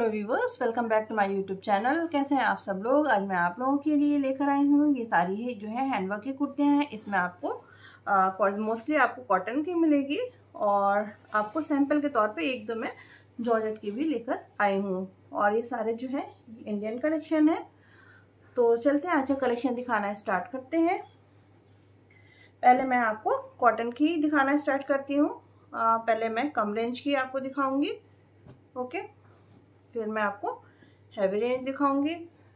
Viewers, welcome back to my YouTube channel. कैसे हैं आप सब लोग। आज मैं आप लोगों के लिए लेकर आई हूँ ये सारी है जो है हैंडवर्क की कुर्तियाँ हैं। इसमें आपको मोस्टली आपको कॉटन की मिलेगी और आपको सैंपल के तौर पे एक दो मैं जॉर्जेट की भी लेकर आई हूँ। और ये सारे जो है इंडियन कलेक्शन है। तो चलते हैं आज का कलेक्शन दिखाना स्टार्ट करते हैं। पहले मैं आपको कॉटन की दिखाना स्टार्ट करती हूँ। पहले मैं कम रेंज की आपको दिखाऊंगी, ओके। फिर मैं आपको हैवी रेंज दिखाऊंगी।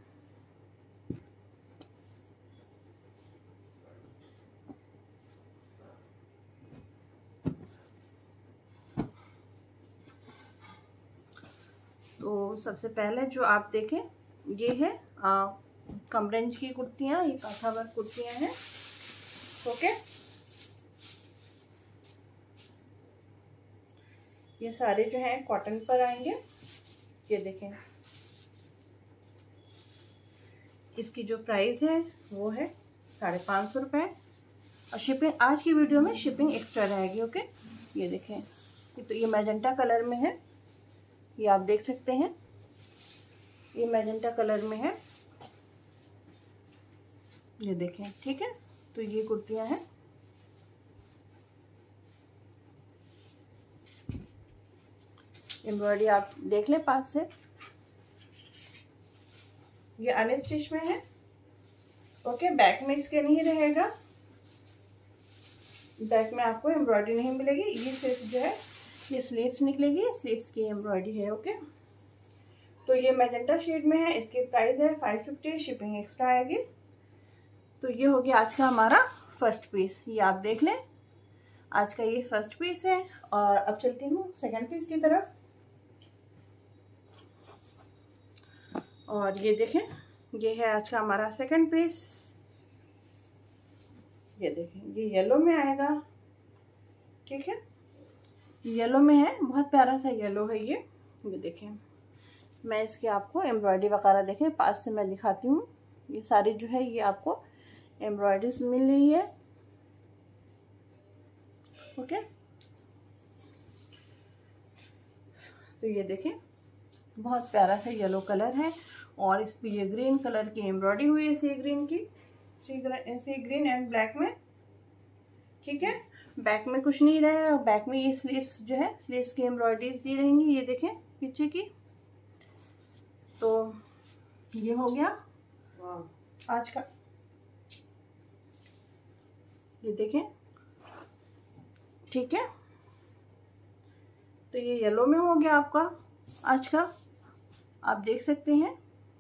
तो सबसे पहले जो आप देखें ये है कम रेंज की कुर्तियाँ, ये कांथा वर्क कुर्तियाँ हैं, ओके। ये सारे जो हैं कॉटन पर आएंगे। ये देखें, इसकी जो प्राइस है वो है 550 रुपये और शिपिंग आज की वीडियो में शिपिंग एक्स्ट्रा रहेगी, ओके। ये देखें, तो ये मैजेंटा कलर में है, ये आप देख सकते हैं, ये मैजेंटा कलर में है, ये देखें, ठीक है। तो ये कुर्तियां हैं। एम्ब्रॉयडरी आप देख लें पास से। ये अनस्टिच में है, ओके। बैक में इसके नहीं रहेगा, बैक में आपको एम्ब्रॉयडरी नहीं मिलेगी। ये सिर्फ जो है ये स्लीव्स निकलेगी, स्लीव्स की एम्ब्रॉयडरी है, ओके। तो ये मैजेंटा शेड में है, इसकी प्राइस है 550, शिपिंग एक्स्ट्रा आएगी। तो ये हो गया आज का हमारा फर्स्ट पीस, ये आप देख लें, आज का ये फर्स्ट पीस है। और अब चलती हूँ सेकंड पीस की तरफ। और ये देखें, ये है आज का हमारा सेकंड पीस। ये देखें, ये येलो में आएगा, ठीक है। येलो में है, बहुत प्यारा सा येलो है ये देखें। मैं इसके आपको एम्ब्रॉयडरी वगैरह देखें पास से मैं दिखाती हूँ। ये सारी जो है ये आपको एम्ब्रॉयडरीज मिल रही है, ओके। तो ये देखें, बहुत प्यारा सा येलो कलर है और इस पे ये ग्रीन कलर की एम्ब्रॉयडरी हुई है, सी ग्रीन की, सी ग्रीन एंड ब्लैक में, ठीक है। बैक में कुछ नहीं रहा है, बैक में ये स्लीव्स जो है स्लीव्स की एम्ब्रॉयडरीज दी रहेंगी, ये देखें पीछे की। तो ये हो गया आज का, ये देखें, ठीक है। तो ये येलो में हो गया आपका आज का, आप देख सकते हैं।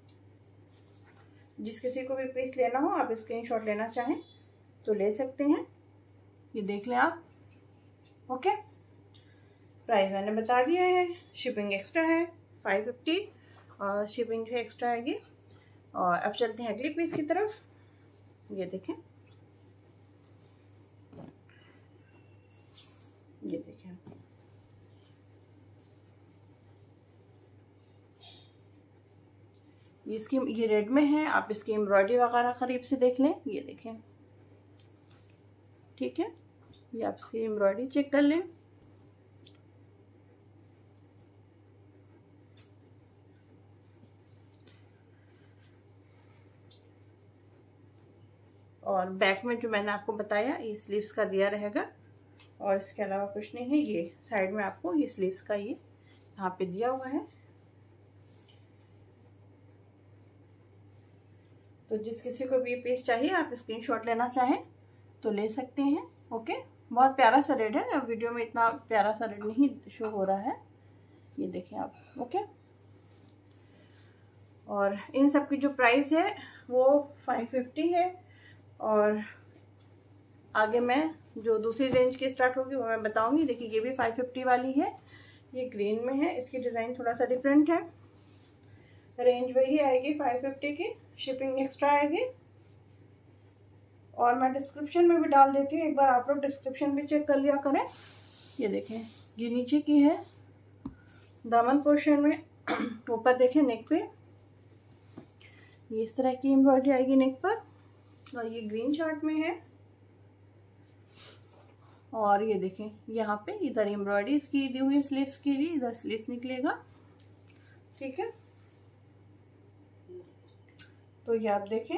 जिस किसी को भी पीस लेना हो आप स्क्रीनशॉट लेना चाहें तो ले सकते हैं, ये देख लें आप, ओके। प्राइस मैंने बता दिया है, शिपिंग एक्स्ट्रा है 550 और शिपिंग जो एक्स्ट्रा आएगी। और अब चलते हैं अगली पीस की तरफ। ये देखें, ये देखें, इसकी ये रेड में है, आप इसकी एम्ब्रॉयडरी वगैरह करीब से देख लें, ये देखें, ठीक है। ये आप इसकी एम्ब्रॉयडरी चेक कर लें। और बैक में जो मैंने आपको बताया ये स्लीव्स का दिया रहेगा और इसके अलावा कुछ नहीं है। ये साइड में आपको ये स्लीव्स का ये यहाँ पे दिया हुआ है। तो जिस किसी को भी पीस चाहिए आप स्क्रीनशॉट लेना चाहें तो ले सकते हैं, ओके। बहुत प्यारा सा रेड है, अब वीडियो में इतना प्यारा सा रेड नहीं शो हो रहा है, ये देखें आप, ओके। और इन सब की जो प्राइस है वो 550 है। और आगे मैं जो दूसरी रेंज की स्टार्ट होगी वो मैं बताऊंगी। देखिए ये भी 550 वाली है, ये ग्रीन में है, इसकी डिज़ाइन थोड़ा सा डिफरेंट है। रेंज वही आएगी 550 की, शिपिंग एक्स्ट्रा आएगी। और मैं डिस्क्रिप्शन में भी डाल देती हूँ, एक बार आप लोग डिस्क्रिप्शन भी चेक कर लिया करें। ये देखें, ये नीचे की है दामन पोर्शन में, ऊपर देखें नेक पे ये इस तरह की एम्ब्रॉयडरी आएगी नेक पर, और ये ग्रीन चार्ट में है। और ये देखें यहाँ पे इधर एम्ब्रॉयडरी इसकी दी हुई स्लीव्स के लिए, इधर स्लीव्स निकलेगा, ठीक है, तो ये आप देखें,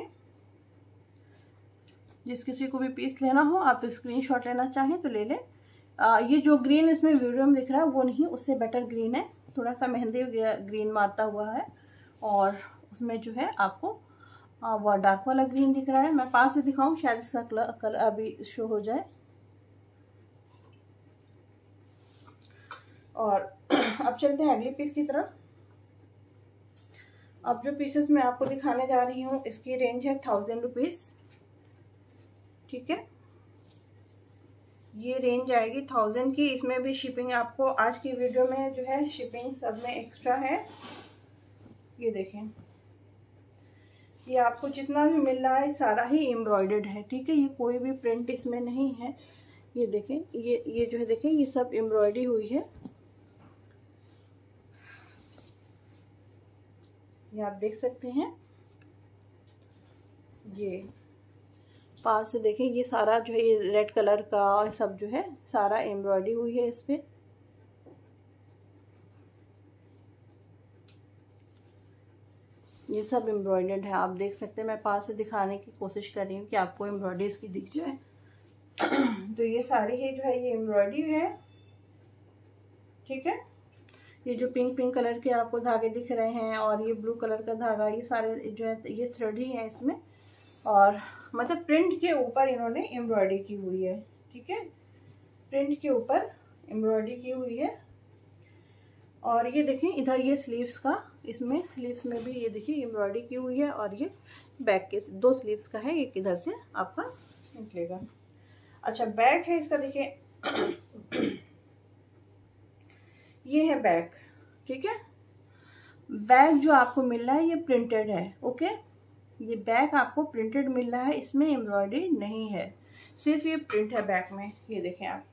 जिस किसी को भी पीस लेना हो आप स्क्रीनशॉट लेना चाहें तो ले लें। ये जो ग्रीन इसमें वीडियो में दिख रहा है वो नहीं, उससे बेटर ग्रीन है, थोड़ा सा मेहंदी ग्रीन मारता हुआ है, और उसमें जो है आपको वो डार्क वाला ग्रीन दिख रहा है। मैं पास से दिखाऊं, शायद इसका कलर अभी शो हो जाए। और अब चलते हैं अगली पीस की तरफ। अब जो पीसेस मैं आपको दिखाने जा रही हूँ इसकी रेंज है 1000 रुपीज़। ठीक है, ये रेंज आएगी 1000 की। इसमें भी शिपिंग आपको आज की वीडियो में जो है शिपिंग सब में एक्स्ट्रा है। ये देखें, ये आपको जितना भी मिल रहा है सारा ही एम्ब्रॉयडर्ड है। ठीक है, ये कोई भी प्रिंट इसमें नहीं है। ये देखें, ये जो है देखें, ये सब एम्ब्रॉयडरी हुई है। ये आप देख सकते हैं, ये पास से देखें, ये सारा जो है ये रेड कलर का और सब जो है सारा एम्ब्रॉयडरी हुई है इस पे। ये सब एम्ब्रॉयडर्ड है, आप देख सकते हैं। मैं पास से दिखाने की कोशिश कर रही हूँ कि आपको एम्ब्रॉयडरी इसकी दिख जाए। तो ये सारी है जो है ये एम्ब्रॉयडरी है। ठीक है, ये जो पिंक कलर के आपको धागे दिख रहे हैं और ये ब्लू कलर का धागा, ये सारे जो है ये थ्रेड ही है इसमें, और मतलब प्रिंट के ऊपर इन्होंने एम्ब्रॉयडरी की हुई है। ठीक है, प्रिंट के ऊपर एम्ब्रॉयडरी की हुई है। और ये देखें इधर ये स्लीव्स का, इसमें स्लीव्स में भी ये देखिए एम्ब्रॉयडरी की हुई है, और ये बैक के 2 स्लीव्स का है, एक इधर से आपका निकलेगा। अच्छा, बैक है इसका, देखिए ये है बैक। ठीक है, बैक जो आपको मिल रहा है ये प्रिंटेड है। ओके, ये बैक आपको प्रिंटेड मिल रहा है, इसमें एम्ब्रॉयडरी नहीं है, सिर्फ ये प्रिंट है बैक में। ये देखें आप,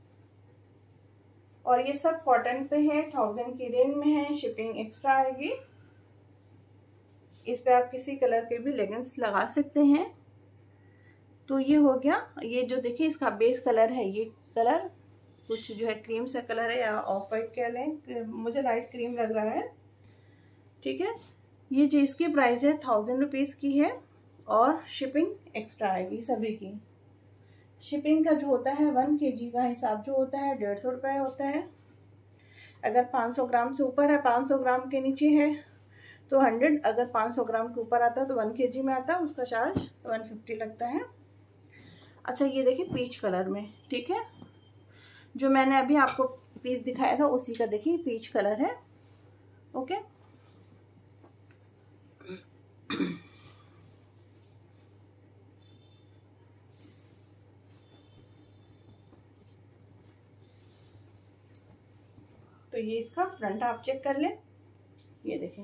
और ये सब कॉटन पे है, 1000 की रेंज में है, शिपिंग एक्स्ट्रा आएगी। इस पे आप किसी कलर के भी लेगिंग्स लगा सकते हैं। तो ये हो गया। ये जो देखिए इसका बेस कलर है, ये कलर कुछ जो है क्रीम सा कलर है या ऑफ वाइट कह लें, मुझे लाइट क्रीम लग रहा है। ठीक है, ये जो इसकी प्राइस है 1000 रुपीज़ की है, और शिपिंग एक्स्ट्रा आएगी सभी की। शिपिंग का जो होता है 1 kg का हिसाब जो होता है 150 रुपये होता है। अगर 500 ग्राम से ऊपर है, 500 ग्राम के नीचे है तो 100, अगर 500 ग्राम के ऊपर आता है तो 1 kg में आता है, उसका चार्ज 150 लगता है। अच्छा, ये देखिए पीच कलर में। ठीक है, जो मैंने अभी आपको पीस दिखाया था उसी का देखिए पीच कलर है। ओके, तो ये इसका फ्रंट आप चेक कर लें। ये देखें,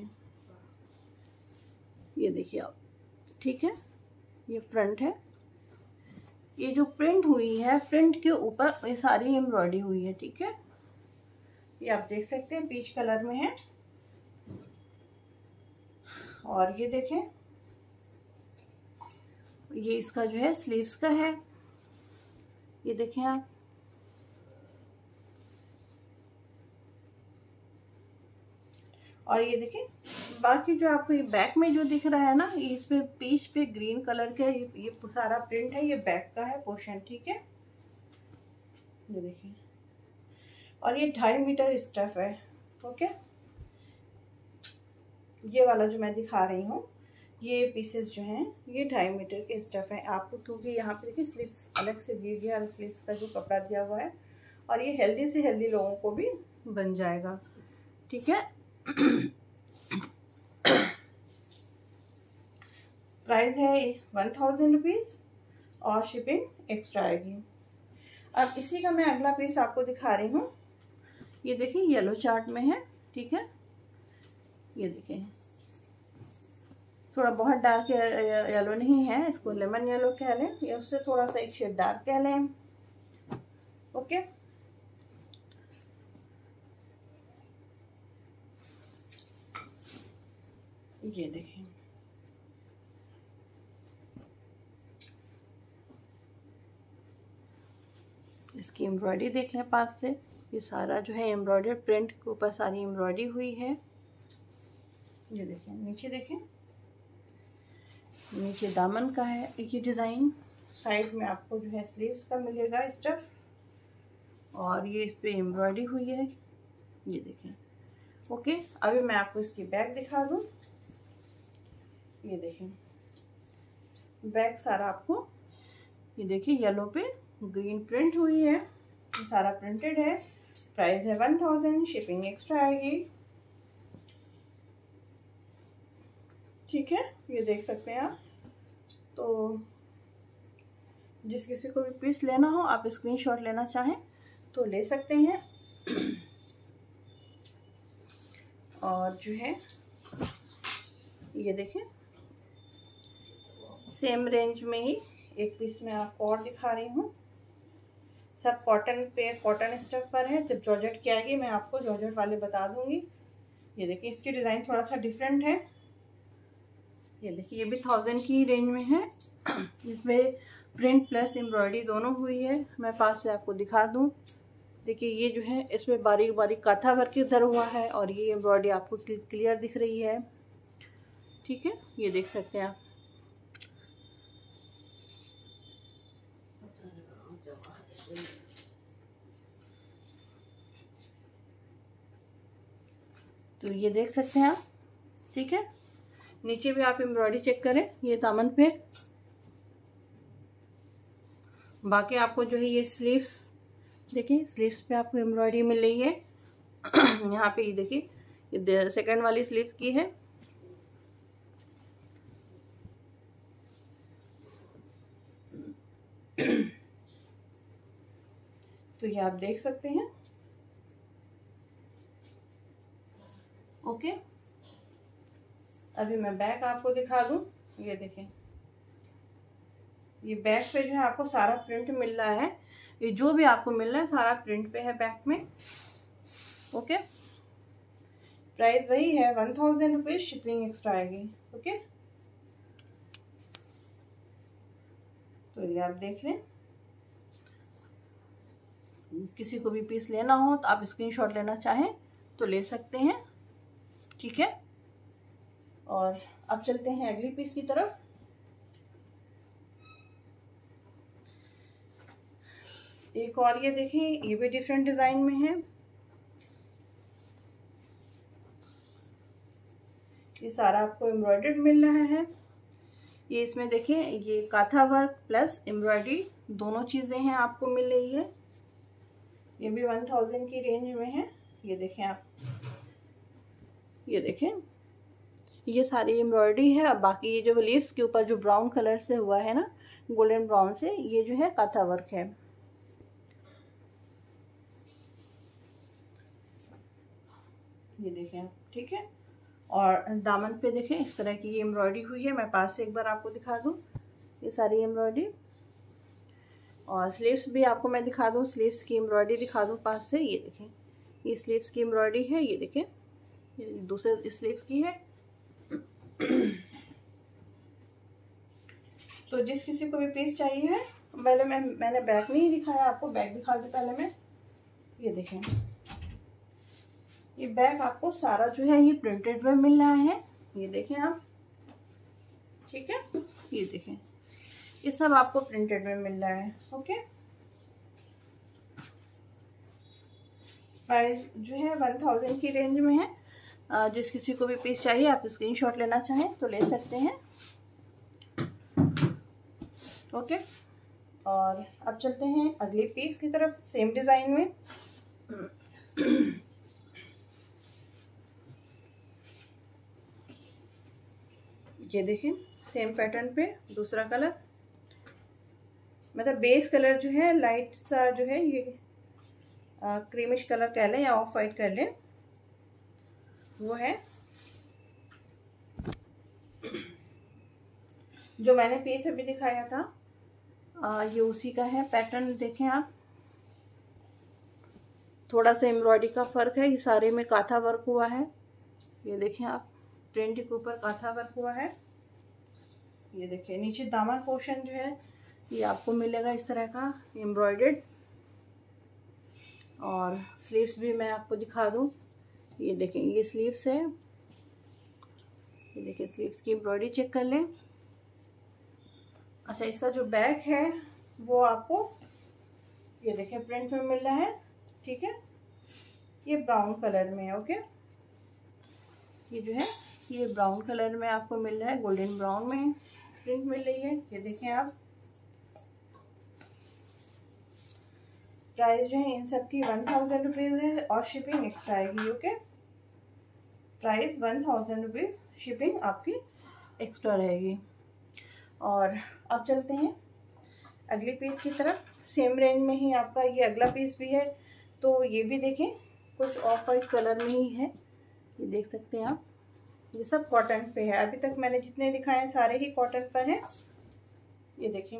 ये देखिए आप। ठीक है, ये फ्रंट है। ये जो प्रिंट हुई है, प्रिंट के ऊपर ये सारी एम्ब्रॉयडरी हुई है। ठीक है, ये आप देख सकते हैं पीच कलर में है। और ये देखें, ये इसका जो है स्लीव्स का है। ये देखें आप, और ये देखें बाकी जो आपको ये बैक में जो दिख रहा है ना, इस पे पीच पे ग्रीन कलर का ये सारा प्रिंट है, ये बैक का है पोर्शन। ठीक है, ये देखिए, और ये 2.5 मीटर स्टफ है। ओके, ये वाला जो मैं दिखा रही हूँ, ये पीसेस जो हैं ये 2.5 मीटर के स्टफ है आपको, क्योंकि यहाँ पे देखिए स्लीव्स अलग से दी गई है, स्लीव्स का जो कपड़ा दिया हुआ है, और ये हेल्दी से हेल्दी लोगों को भी बन जाएगा। ठीक है, प्राइस है 1000 रुपीज़, और शिपिंग एक्स्ट्रा आएगी। अब इसी का मैं अगला पीस आपको दिखा रही हूँ। ये देखिए येलो चार्ट में है। ठीक है, ये देखिए थोड़ा बहुत डार्क येलो नहीं है, इसको लेमन येलो कह लें, या उससे थोड़ा सा एक शेड डार्क कह लें। ओके, ये देखिए, इसकी एम्ब्रॉयडरी देख लें पास से। ये सारा जो है एम्ब्रॉयडरी, प्रिंट के ऊपर सारी एम्ब्रॉयडरी हुई है। ये देखें, नीचे देखें, नीचे दामन का है ये डिज़ाइन। साइड में आपको जो है स्लीव्स का मिलेगा स्टफ, और ये इस पे एम्ब्रॉयडरी हुई है, ये देखें। ओके, अभी मैं आपको इसकी बैक दिखा दूँ। ये देखें, बैक सारा आपको ये देखिए येलो पे ग्रीन प्रिंट हुई है, ये सारा प्रिंटेड है। प्राइस है 1000, शिपिंग एक्स्ट्रा आएगी। ठीक है, ये देख सकते हैं आप। तो जिस किसी को भी पीस लेना हो, आप स्क्रीनशॉट लेना चाहें तो ले सकते हैं। और जो है ये देखें, सेम रेंज में ही एक पीस मैं आपको और दिखा रही हूँ। सब कॉटन पे, कॉटन स्टफ पर है। जब जॉर्जेट की आएगी मैं आपको जॉर्जेट वाले बता दूंगी। ये देखिए, इसकी डिज़ाइन थोड़ा सा डिफरेंट है। ये देखिए, ये भी 1000 की रेंज में है। इसमें प्रिंट प्लस एम्ब्रॉयडरी दोनों हुई है। मैं पास से आपको दिखा दूँ। देखिए, ये जो है इसमें बारीक बारीक काथा वर्क इधर हुआ है, और ये एम्ब्रॉयडरी आपको क्लियर दिख रही है। ठीक है, ये देख सकते हैं आप। तो ये देख सकते हैं आप। ठीक है, नीचे भी आप एम्ब्रॉयडरी चेक करें, ये दामन पे। बाकी आपको जो है ये स्लीव्स देखिए, स्लीव्स पे आपको एम्ब्रॉयडरी मिल रही है। यहाँ पे ये देखिए, ये सेकंड वाली स्लीव्स की है। तो ये आप देख सकते हैं। ओके, अभी मैं बैक आपको दिखा दूं। ये देखें, ये बैक पे जो है आपको सारा प्रिंट मिल रहा है। ये जो भी आपको मिल रहा है सारा प्रिंट पे है बैक में। ओके, प्राइस वही है 1000 रुपीज, शिपिंग एक्स्ट्रा आएगी। ओके, तो ये आप देख लें। किसी को भी पीस लेना हो तो आप स्क्रीनशॉट लेना चाहें तो ले सकते हैं। ठीक है, और अब चलते हैं अगली पीस की तरफ। एक और ये देखें, ये भी डिफरेंट डिजाइन में है। ये सारा आपको एम्ब्रॉयडर्ड मिल रहा है। ये इसमें देखें, ये काथा वर्क प्लस एम्ब्रॉयडरी दोनों चीजें हैं आपको मिल रही है। ये भी 1000 की रेंज में है। ये देखें आप, ये देखें, ये सारी एम्ब्रॉयडरी है। अब बाकी ये जो लीव्स के ऊपर जो ब्राउन कलर से हुआ है ना, गोल्डन ब्राउन से, ये जो है काथा वर्क है। ये देखें आप। ठीक है, और दामन पे देखें इस तरह की ये एम्ब्रॉयडरी हुई है। मैं पास से एक बार आपको दिखा दूं, ये सारी एम्ब्रॉयडरी। और स्लीव्स भी आपको मैं दिखा दूं, स्लीव्स की एम्ब्रॉयडरी दिखा दूं पास से। ये देखें, ये स्लीव्स की एम्ब्रॉयडरी है। ये देखें, ये दूसरे स्लीव्स की है। तो जिस किसी को भी पीस चाहिए है, पहले मैंने बैक नहीं दिखाया आपको, बैक दिखा दी पहले मैं। ये देखें, ये बैक आपको सारा जो है ये प्रिंटेड में मिल रहा है। ये देखें आप। ठीक है, ये देखें, ये सब आपको प्रिंटेड में मिल रहा है। ओके, प्राइस जो है 1000 की रेंज में है। जिस किसी को भी पीस चाहिए आप स्क्रीनशॉट लेना चाहें तो ले सकते हैं। ओके, और अब चलते हैं अगली पीस की तरफ, सेम डिजाइन में। ये देखें, सेम पैटर्न पे दूसरा कलर, मतलब बेस कलर जो है लाइट सा जो है, ये क्रीमिश कलर कह लें या ऑफ वाइट कर लें, वो है। जो मैंने पीस अभी दिखाया था ये उसी का है पैटर्न। देखें आप, थोड़ा सा एम्ब्रॉयडरी का फर्क है। ये सारे में काथा वर्क हुआ है। ये देखें आप, प्रिंट के ऊपर काथा वर्क हुआ है। ये देखिए, नीचे दामन पोर्शन जो है ये आपको मिलेगा इस तरह का एम्ब्रॉयडर्ड। और स्लीव्स भी मैं आपको दिखा दूं। ये देखें, ये स्लीव्स है। ये देखिए स्लीव्स की एम्ब्रॉयडरी चेक कर लें। अच्छा, इसका जो बैक है वो आपको ये देखिए प्रिंट में मिल रहा है, ठीक है। ये ब्राउन कलर में है, ओके। ये जो है ये ब्राउन कलर में आपको मिल रहा है, गोल्डन ब्राउन में प्रिंट मिल रही है। ये देखें आप। प्राइस जो है इन सब की 1000 रुपीज़ है और शिपिंग एक्स्ट्रा आएगी, ओके। प्राइस 1000 रुपीज़, शिपिंग आपकी एक्स्ट्रा रहेगी। और अब चलते हैं अगले पीस की तरफ। सेम रेंज में ही आपका ये अगला पीस भी है, तो ये भी देखें कुछ ऑफ वाइट कलर में ही है, ये देख सकते हैं आप। ये सब कॉटन पे है, अभी तक मैंने जितने दिखाए हैं सारे ही कॉटन पर हैं। ये देखें,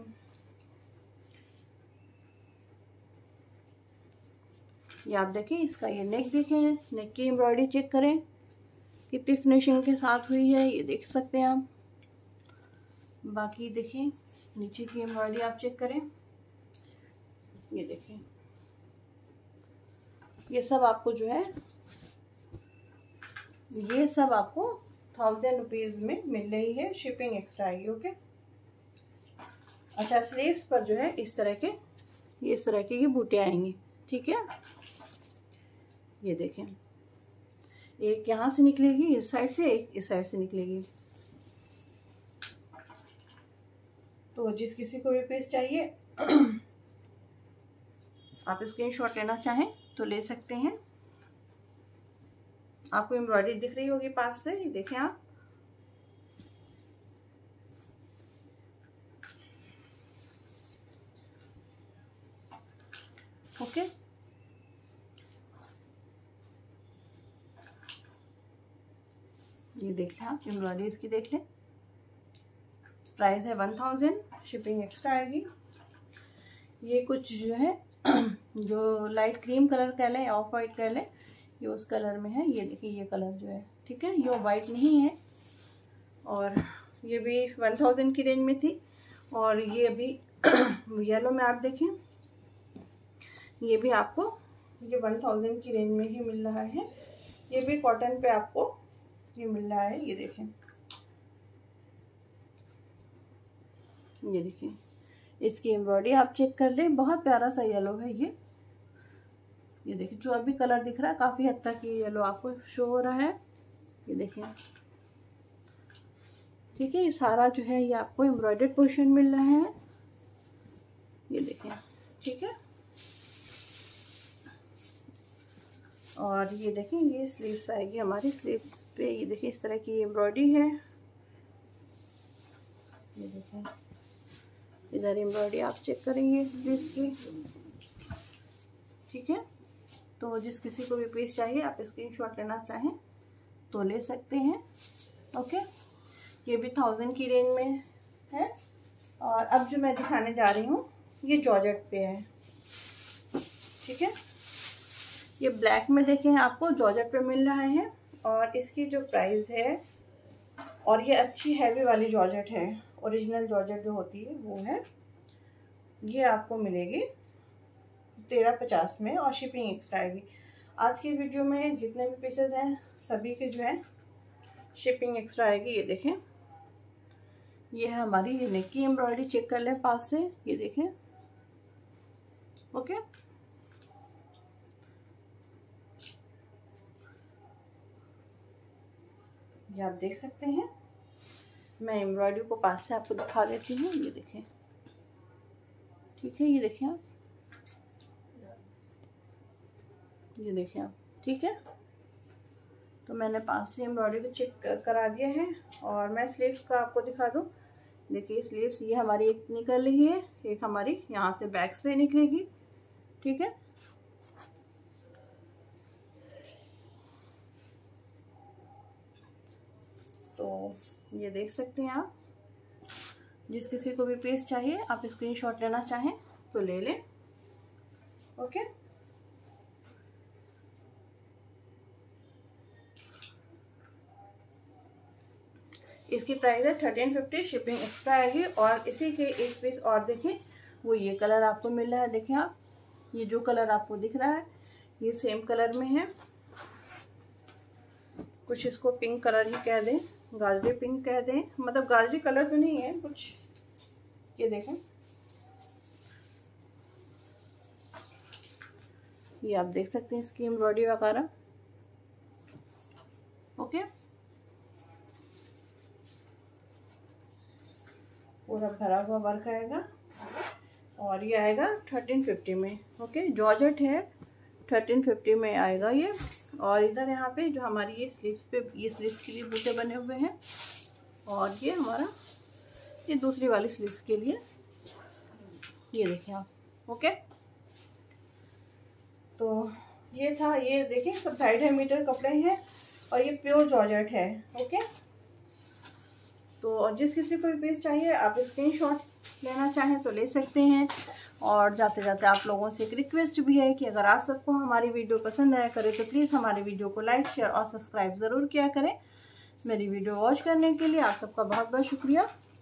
ये आप देखें इसका ये नेक देखें, नेक की एम्ब्रॉयडरी चेक करें कितनी फिनिशिंग के साथ हुई है, ये देख सकते हैं आप। बाकी देखिए नीचे की एम्ब्रॉयडरी आप चेक करें, ये देखें। ये सब आपको जो है ये सब आपको 1000 रुपीज़ में मिल रही है, शिपिंग एक्स्ट्रा आएगी, ओके। अच्छा, स्लीव्स पर जो है इस तरह के ये बूटे आएंगे, ठीक है। ये देखें, एक यहाँ से निकलेगी इस साइड से, एक इस साइड से निकलेगी। तो जिस किसी को भी पीस चाहिए आप स्क्रीनशॉट लेना चाहें तो ले सकते हैं। आपको एम्ब्रॉयडरी दिख रही होगी पास से, ये देखें आप। ओके, ये देख लें आप, एम्ब्रॉयडरी इसकी देख लें। प्राइस है 1000, शिपिंग एक्स्ट्रा आएगी। ये कुछ जो है जो लाइट क्रीम कलर कह लें, ऑफ वाइट कह लें, ये उस कलर में है। ये देखिए ये कलर जो है, ठीक है, ये वाइट नहीं है। और ये भी 1000 की रेंज में थी। और ये अभी येलो में आप देखें, ये भी आपको ये 1000 की रेंज में ही मिल रहा है। ये भी कॉटन पे आपको ये मिल रहा है, ये देखें। ये देखिए इसकी एम्ब्रॉयडरी आप चेक कर लें, बहुत प्यारा सा येलो है ये देखिए जो अभी कलर दिख रहा है काफ़ी हद तक ये येलो आपको शो हो रहा है, ये देखिए, ठीक है। ये सारा जो है ये आपको एम्ब्रॉयडर्ड पोर्शन मिल रहा है, ये देखिए, ठीक है। और ये देखें ये स्लीव्स आएगी हमारी, स्लीव्स पे ये देखिए इस तरह की एम्ब्रॉयडरी है, ये देखें। इधर एम्ब्रॉयडरी आप चेक करेंगे स्लीव्स की, ठीक है। तो जिस किसी को भी पीस चाहिए आप स्क्रीनशॉट लेना चाहें तो ले सकते हैं, ओके। ये भी 1000 की रेंज में है। और अब जो मैं दिखाने जा रही हूँ ये जॉर्जेट पे है, ठीक है। ये ब्लैक में देखें आपको जॉर्जेट पे मिल रहा है। और इसकी जो प्राइस है, और ये अच्छी हैवी वाली जॉर्जेट है, ओरिजिनल जॉर्जेट जो होती है वो है, ये आपको मिलेगी 1350 में और शिपिंग एक्स्ट्रा आएगी। आज की वीडियो में जितने भी पीसेज हैं सभी के जो है शिपिंग एक्स्ट्रा आएगी। ये देखें, ये है हमारी ये नेक की एम्ब्रॉयडरी, चेक कर लें पास से, ये देखें, ओके। ये आप देख सकते हैं। मैं एम्ब्रॉयडरी को पास से आपको दिखा देती हूँ, ये देखें, ठीक है। ये देखें आप, ये देखें आप, ठीक है। तो मैंने पास से एम्ब्रॉयडरी को चेक करा दिया है। और मैं स्लीव्स का आपको दिखा दूँ, देखिए स्लीव्स ये हमारी एक निकल रही है, एक हमारी यहाँ से बैक से निकलेगी, ठीक है। तो ये देख सकते हैं आप। जिस किसी को भी पीस चाहिए आप स्क्रीनशॉट लेना चाहें तो ले लें, ओके। इसकी प्राइस है 1350, शिपिंग एक्स्ट्रा आएगी। और इसी के एक पीस और देखें, वो ये कलर आपको मिल रहा है, देखें आप, ये जो कलर आपको दिख रहा है ये सेम कलर में है, कुछ इसको पिंक कलर ही कह दें, गाजरी पिंक कह दें, मतलब गाजरी कलर तो नहीं है कुछ, ये देखें, ये आप देख सकते हैं इसकी एम्ब्रॉयडरी वगैरह। ओके, पूरा भरा हुआ वर्क आएगा और ये आएगा 1350 में। ओके, जॉर्जेट है, 1350 में आएगा ये। और इधर यहाँ पे जो हमारी ये स्लीव्स पे, ये स्लीव्स के लिए बूटे बने हुए हैं और ये हमारा ये दूसरी वाली स्लीव्स के लिए, ये देखिए आप। ओके, तो ये था, ये देखिए सब 2.5 मीटर कपड़े हैं और ये प्योर जॉर्जेट है। ओके, तो जिस किसी को भी पीस चाहिए आप स्क्रीनशॉट लेना चाहें तो ले सकते हैं। और जाते जाते आप लोगों से एक रिक्वेस्ट भी है कि अगर आप सबको हमारी वीडियो पसंद आया करे तो प्लीज़ हमारे वीडियो को लाइक, शेयर और सब्सक्राइब ज़रूर किया करें। मेरी वीडियो वॉच करने के लिए आप सबका बहुत बहुत शुक्रिया।